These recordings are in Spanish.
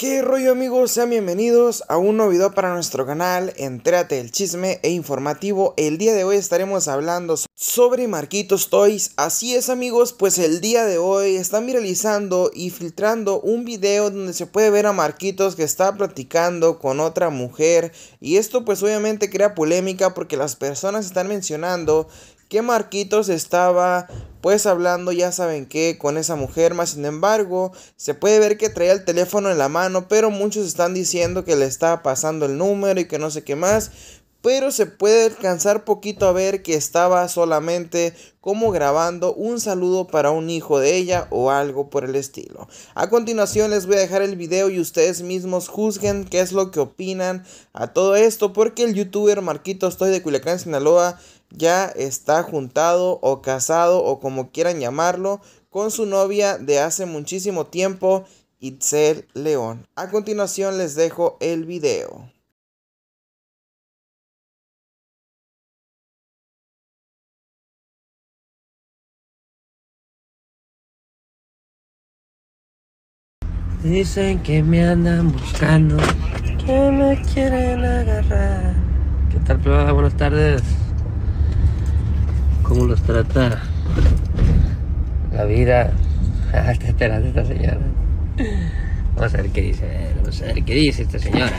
¿Qué rollo, amigos? Sean bienvenidos a un nuevo video para nuestro canal. Entrate del chisme e informativo. El día de hoy estaremos hablando sobre Marquitos Toys. Así es, amigos, pues el día de hoy están viralizando y filtrando un video donde se puede ver a Marquitos que está platicando con otra mujer. Y esto pues obviamente crea polémica porque las personas están mencionando que Marquitos estaba pues hablando, ya saben qué, con esa mujer. Más sin embargo, se puede ver que traía el teléfono en la mano, pero muchos están diciendo que le estaba pasando el número y que no sé qué más. Pero se puede alcanzar poquito a ver que estaba solamente como grabando un saludo para un hijo de ella o algo por el estilo. A continuación les voy a dejar el video y ustedes mismos juzguen qué es lo que opinan a todo esto, porque el youtuber Marquitos Toys de Culiacán, Sinaloa, ya está juntado o casado o como quieran llamarlo con su novia de hace muchísimo tiempo, Itzel León. A continuación les dejo el video. Dicen que me andan buscando, que me quieren agarrar. ¿Qué tal, plebada? Buenas tardes. ¿Cómo los trata la vida? Está esperando esta señora. Vamos a ver qué dice. Vamos a ver qué dice esta señora.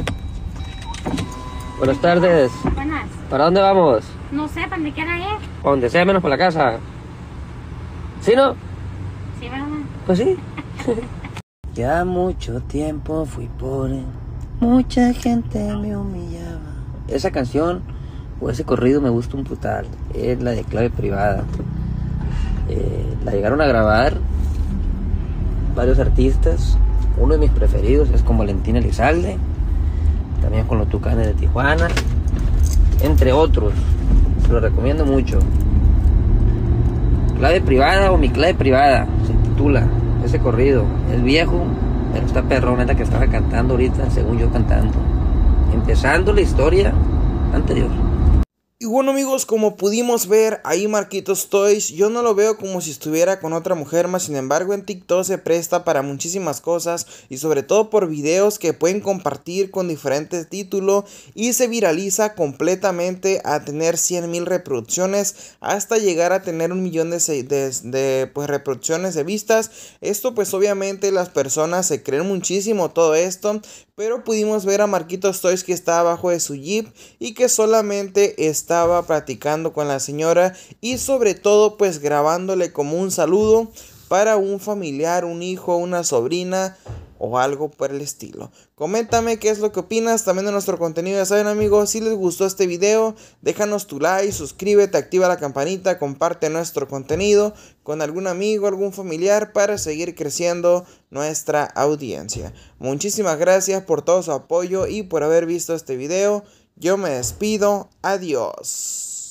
Buenas tardes. Buenas. ¿Para dónde vamos? No sé, ¿para dónde quiera ir? Para donde sea, menos para la casa. ¿Sí, no? Sí, ¿verdad? Pues sí. Ya mucho tiempo fui pobre, mucha gente me humillaba. Esa canción o ese corrido me gusta un putal. Es la de Clave Privada. La llegaron a grabar varios artistas. Uno de mis preferidos es con Valentín Elizalde, también con los Tucanes de Tijuana, entre otros. Se lo recomiendo mucho. Clave Privada o Mi Clave Privada se titula ese corrido. Es viejo, pero está perro, neta, que estaba cantando ahorita, según yo cantando, empezando la historia anterior. Y bueno, amigos, como pudimos ver ahí Marquitos Toys, yo no lo veo como si estuviera con otra mujer, más sin embargo en TikTok se presta para muchísimas cosas y sobre todo por videos que pueden compartir con diferentes títulos y se viraliza completamente a tener 100,000 reproducciones hasta llegar a tener 1,000,000 de reproducciones de vistas. Esto pues obviamente las personas se creen muchísimo todo esto, pero pudimos ver a Marquitos Toys que está abajo de su Jeep y que solamente estaba platicando con la señora y sobre todo pues grabándole como un saludo para un familiar, un hijo, una sobrina o algo por el estilo. Coméntame qué es lo que opinas también de nuestro contenido. Ya saben, amigos, si les gustó este video, déjanos tu like, suscríbete, activa la campanita, comparte nuestro contenido con algún amigo, algún familiar para seguir creciendo nuestra audiencia. Muchísimas gracias por todo su apoyo y por haber visto este video. Yo me despido. Adiós.